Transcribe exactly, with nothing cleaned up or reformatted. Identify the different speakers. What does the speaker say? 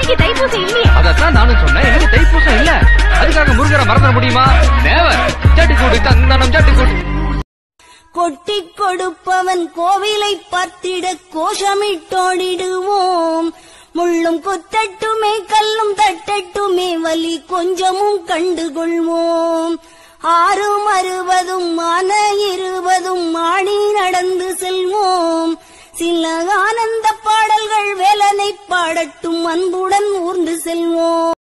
Speaker 1: இன்னைக்கு தைப்பூசம் இல்லையே.
Speaker 2: அதான் நானும் சொன்னேன், இன்னைக்கு தைப்பூசம் இல்ல. அதுக்காக முருகரை மறந்துட முடியுமா? நேவர். சட்டிக்கூடு தந்தனம் சட்டிக்கூடு.
Speaker 3: கொட்டி கொடுப்பவன் கோவிலை பார்த்திட கோஷமிட்டோடிடுவோம். முள்ளும் குத்தட்டுமே கல்லும் தட்டட்டுமே வலி கொஞ்சமும் கண்டுகொள்வோம். ஆறும் அறுபதும் மான இருபதும் ஆடி நடந்து செல்வோம். சில ஆனந்த பாடல்கள் வேலனை பாடட்டும் அன்புடன் ஊர்ந்து செல்வோம்.